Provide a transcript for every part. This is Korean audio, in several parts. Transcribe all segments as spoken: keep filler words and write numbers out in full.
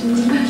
짓는 거야.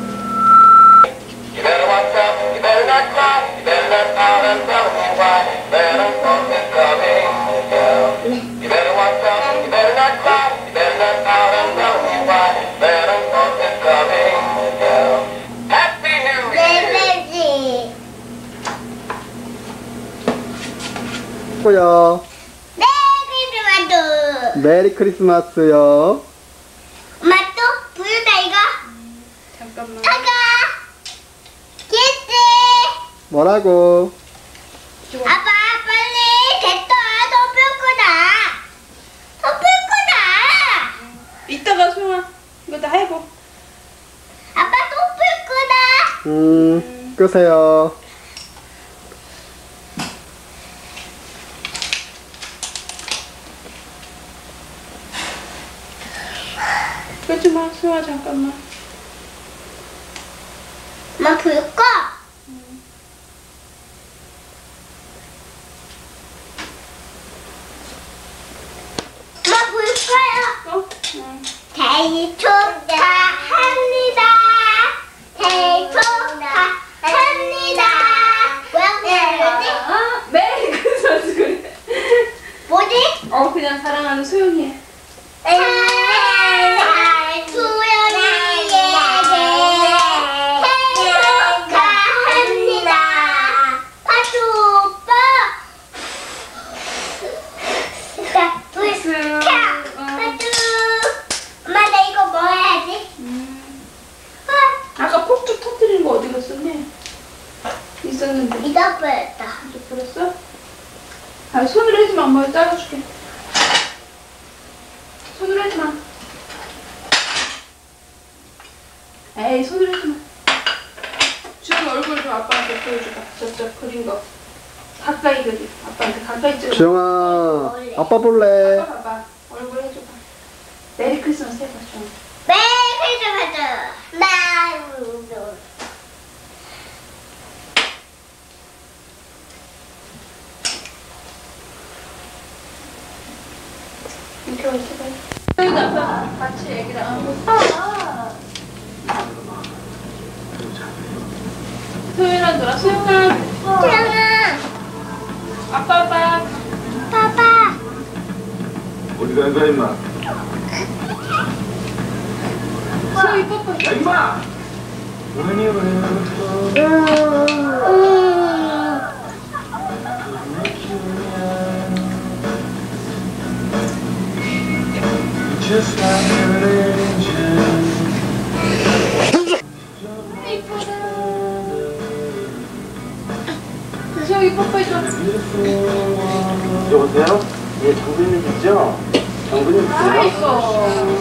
고요. 메리 크리스마스. 메리 크리스마스요. 엄마 또 부르다 이거. 잠깐만. 아가. 키스. 뭐라고? 아빠 빨리 됐다. 덮을 거다. 덮을 거다. 이따가 소영아 이거 다 해보. 아빠 덮을 거다. 음, 끄세요. 끄지 마 소영아 잠깐만. 엄마 불 꺼. 엄마 불 꺼요. 어? 응. 생일 축하합니다. 생일 축하합니다. 뭐야 뭐지? 아 메리 크리스마스 그래. 뭐지? 어 그냥 사랑하는 소영이 해. 사랑하는 수연이에게 생일 축하합니다. 파주 오빠. 자, 불 박수. 켜. 어. 파주. 엄마 나 이거 뭐 해야지? 음. 아, 아까 폭죽 터뜨리는 거 어디 갔었니? 있었는데. 잊어버렸다. 이제 버렸어? 아 손으로 해주면 엄마가 잘라줄게. 손으로 해주마. 에이 손으로 해주마. 주영이 얼굴 좀 아빠한테 보여줘봐. 저쪽 그린 거. 가까이 그리. 아빠한테 가까이 찍어. 주영아, 아빠 볼래? 아빠 봐봐. 얼굴 해줘봐. 메리 크리스마스 해봐 주영이. 메리 크리스마스. 만두. 이렇게 올려봐. 소영이 아빠 같이 애기랑 안고. 소영이랑 놀아. 소영아. 태양아. 아빠 아빠. 봐봐. 어디 간 거야 임마? 소영이 뽀뽀. 야 임마! 아니 왜 Just like an angel. 이쁘다. 소영이 뽀뽀해줘. 여보세요? 예, 장군님이죠? 장군님 아이고.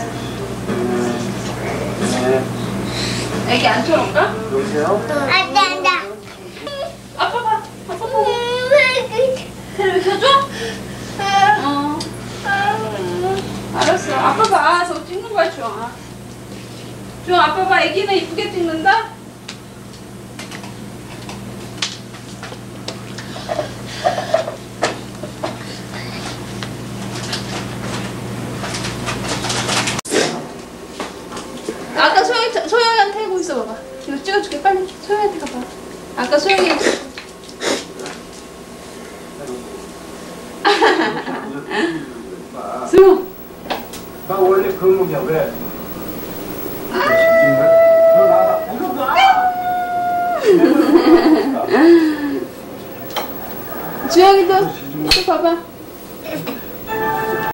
네. 애기 앉혀놓을까? 여보세요? 안돼 안돼. 아빠 봐. 아빠 보고. 왜 텔레비 켜줘? 어. 알았어. 아빠 봐. 저 찍는 거야, 주영아. 주영 아빠 봐. 애기는 이쁘게 찍는다? 아까 소영이, 소영이한테 해보고 있어 봐봐. 이거 찍어줄게. 빨리 소영이한테 가봐. 아까 소영이 수영. 나 원래 근무야 왜? 너 나가. 이거 봐. 주영이도 또 봐봐.